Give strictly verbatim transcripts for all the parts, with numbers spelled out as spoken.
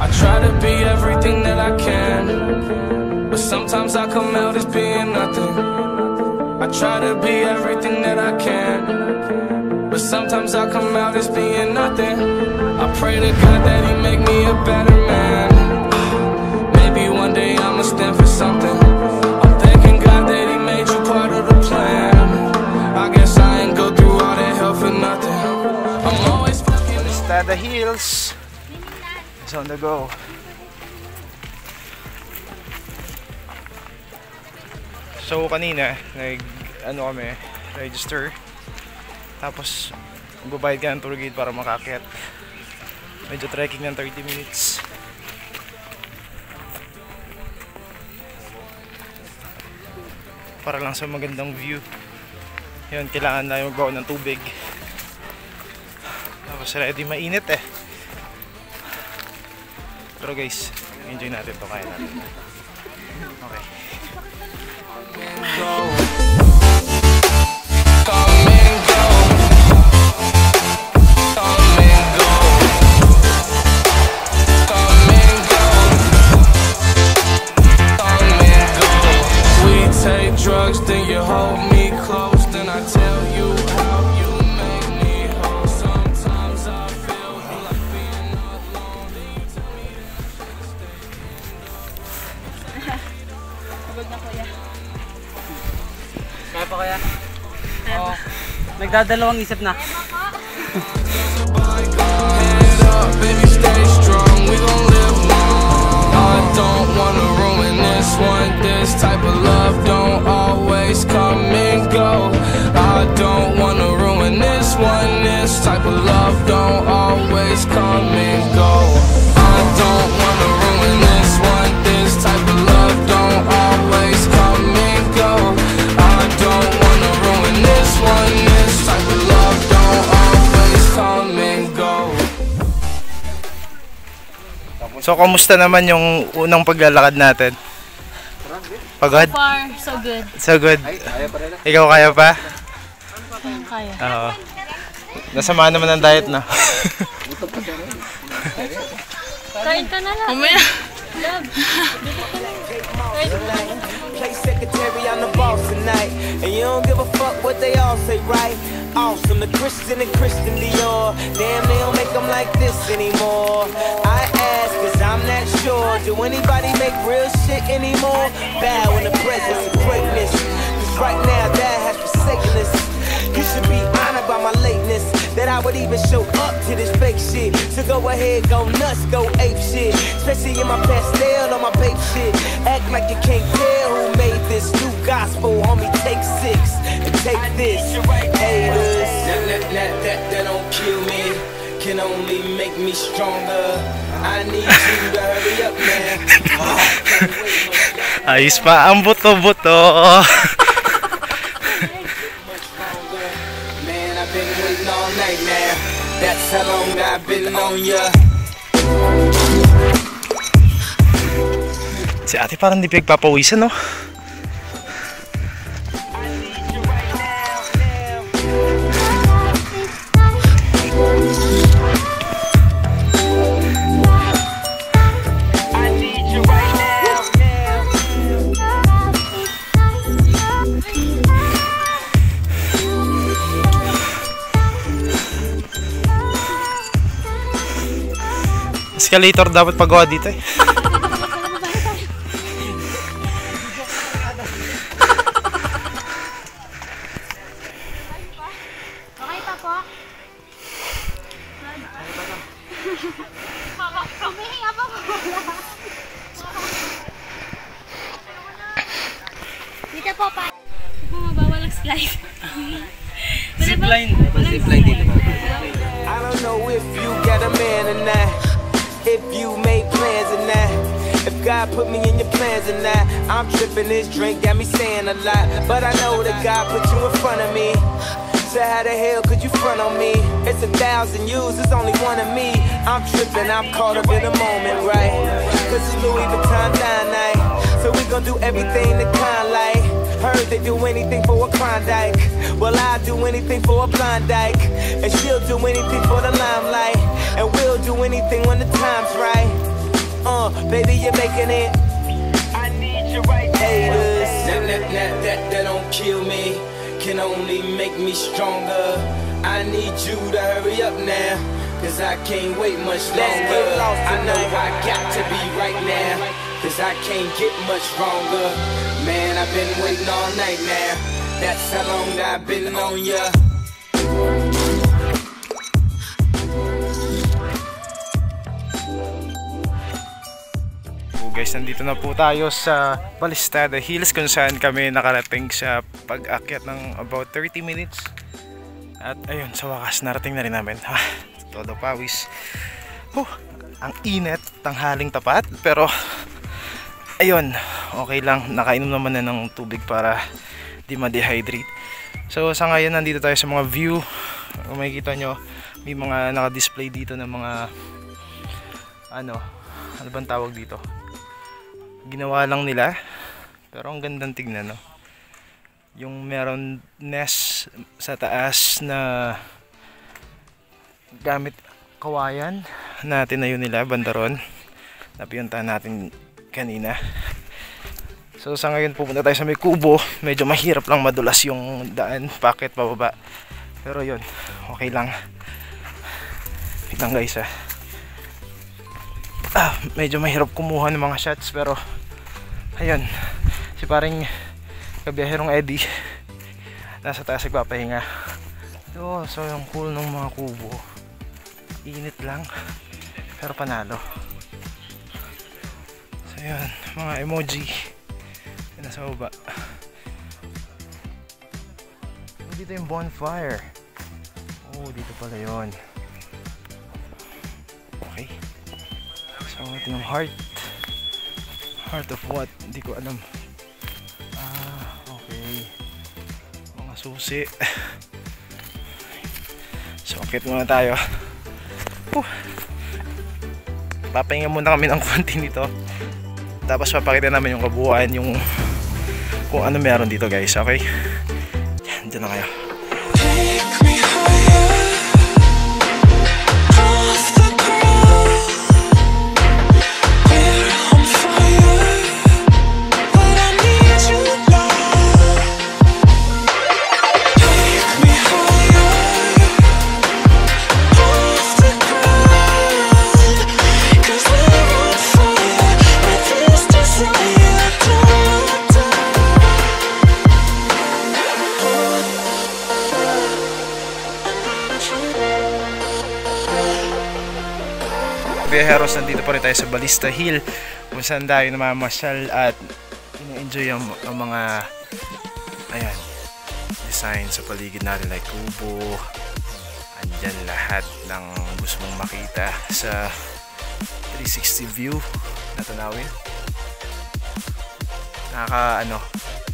I try to be everything that I can, but sometimes I come out as being nothing. I try to be everything that I can, but sometimes I come out as being nothing. I pray to God that He make me a better man. Maybe one day I'ma stand for something. I'm thanking God that He made you part of the plan. I guess I ain't go through all that hell for nothing. I'm always fucking Estada Hills. It's on the go. So kanina, nag ano kami, register. Tapos magbabayad ka ng tour guide para makakyat. Medyo trekking ng thirty minutes. Para lang sa magandang view. Yun, kailangan na magbawa ng tubig. Tapos ready, mainit eh. Pero guys, enjoy natin to, kaya natin. Okay. Drugs, then you hold me close, then I tell you how you make me whole. Sometimes I feel like being alone, then you tell me Pagod na kuya. Kaya pa kaya? Oo. Nagdadalawang isip na. baby, stay strong, we gon' live long. I don't wanna ruin this one. This type of love don't always come and go. I don't wanna ruin this one. This type of love don't always come and go. I don't wanna ruin this one. This type of love don't always come and go. I don't wanna ruin this one. This type of love don't always come and go. So, kamusta naman yung unang paglalakad natin? Pagod? So far, so good. So good. Ikaw kaya pa? Kaya. Oo. Nasama naman ang diet na. Kain ka na lang. Umaya. Love. Play secretary on the boss tonight, and you don't give a fuck what they all say, right? Awesome, the Christian and Christian Dior. Damn, they don't make them like this anymore. I ask, cause I'm not sure. Do anybody make real shit anymore? Bow in the presence of greatness. Cause right now, that has forsaken us. You should be honored by my lateness, that I would even show up to this fake shit. So go ahead, go nuts, go ape shit. Especially in my pastel on my babe shit. Act like you can't tell who made this new gospel. Homie, take six and take this. Haters. That, that, that, that, that don't kill me, can only make me stronger. I need you to hurry up, man. Oh, Ayos pa ang buto-buto. been waiting all night now. That's how long I've been on ya. Si ate parang di pinagpapawisan, no? Escalator dapat pagawa dito eh. Okay pa po? Humihinga pa po. Dito po pa. Bumabawal ang slide. Zipline. Zipline dito. I don't know if you got a man or not, if you made plans or not, if God put me in your plans or not. I'm tripping, this drink got me saying a lot, but I know that God put you in front of me. So how the hell could you front on me? It's a thousand yous, it's only one of me. I'm tripping, I'm caught up in the moment, right? Cause it's Louis Vuitton dine night, so we gon' do everything the kind like. Heard they do anything for a Klondike. Well, I'll do anything for a Blondike, and she'll do anything for the limelight, and we'll do anything when the time's right. Baby, you're making it. I need you right there. That, that, that, that, that don't kill me, can only make me stronger. I need you to hurry up now, cause I can't wait much longer. I know I got to be right now, cause I can't get much stronger. Man, I've been waiting all night now, that's how long I've been on ya. Guys, nandito na po tayo sa Balistada Hills kung saan kami nakarating sa pag-akyat ng about thirty minutes. At ayun, sa wakas narating na rin namin. Ha, todo pawis. Huh, ang init, tanghaling tapat, pero ayun, okay lang. Nakainom naman na ng tubig para di ma-dehydrate. So sa ngayon nandito tayo sa mga view. Kung makikita nyo, may mga naka-display dito ng mga ano, ano bang tawag dito? Ginawa lang nila, pero ang gandang tignan, no? Yung meron nest sa taas na gamit kawayan na tinayo nila, bandaron, napiyuntahan natin kanina. So sa ngayon pupunta tayo sa may kubo. Medyo mahirap lang, madulas yung daan, packet pababa, pero yun, okay lang. Wait lang guys, ah. Ah, medyo mahirap kumuha ng mga shots, pero ayun, si paring kabiyaherong Eddie nasa taas nagpapahinga. So, so yung cool ng mga kubo, init lang pero panalo. So yun, mga emoji yun nasa baba. So, dito yung bonfire. Oh, dito pala yun. Okay. So ito yung heart. Heart of what? Hindi ko alam. Ah, okay. Mga susi. So akit muna tayo. Uh. Papahinga muna kami ng konti nito. Tapos papakita namin yung kabuuan, yung kung ano meron dito guys. Okay? Yan, dyan na kayo. Viajeros, nandito pa rin tayo sa Balista Hill kung saan tayo namamasyal at ina-enjoy ang, ang mga ayan, design sa paligid natin, like kubo. Andyan lahat ng gusto mong makita sa three sixty view na tanawin. Nakaka ano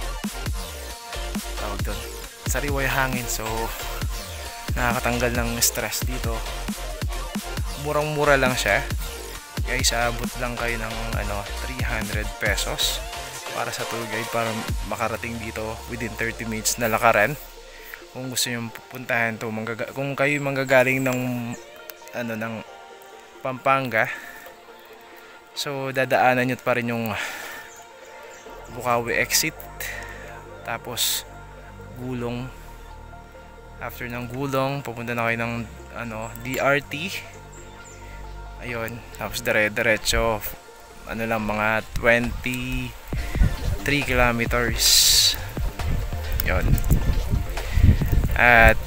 tawag doon, sariway hangin, so nakakatanggal ng stress dito. Murang-mura lang siya guys, abot lang kayo ng ano, three hundred pesos para sa tour guide para makarating dito within thirty minutes na lakaran. Kung gusto nyo pupuntahan to, kung kayo manggagaling ng ano, ng Pampanga, so dadaanan nyo pa rin yung Bukawi exit, tapos Gulong. After ng Gulong, pupunta na kayo ng ano, D R T. Ayun, tapos dire-diretso ano lang, mga twenty-three kilometers. Yun. At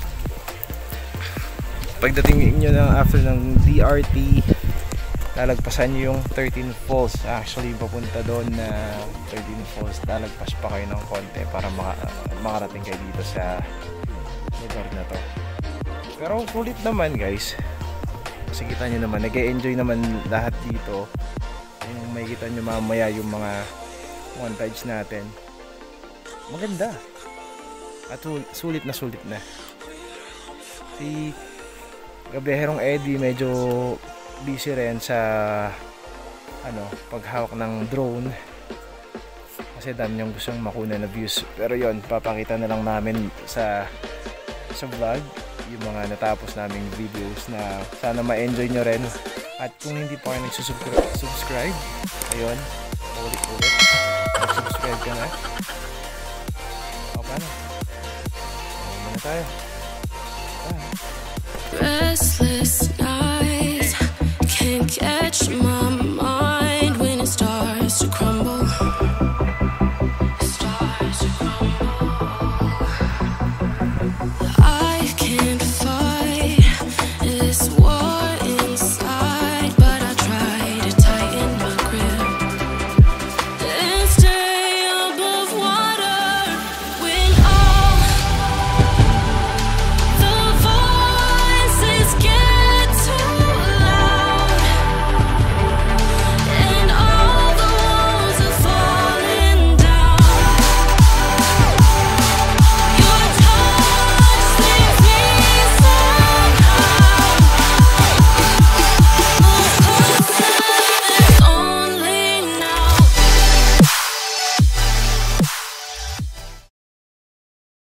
pagdating nyo na after ng D R T, lalagpasan nyo yung thirteen Falls. Actually, papunta doon na thirteen Falls, lalagpas pa kayo ng konti para maka makarating kayo dito sa lugar na to. Pero sulit naman guys, kasi kita nyo naman, nag-e-enjoy naman lahat dito. Yung may kita nyo mamaya yung mga montage natin, maganda at sulit na sulit na. Si Gabiyaherong Eddie medyo busy rin sa ano, paghawak ng drone kasi dami niyang gustong makuna na views. Pero yon, papakita na lang namin sa sa vlog yung mga natapos naming videos na sana ma-enjoy nyo rin. At kung hindi pa kayo nagsusubscribe, Ayun. Ulit-ulit. Subscribe ka na. O, paano? Ayun muna tayo. Bye. Restless nights can't catch my mind.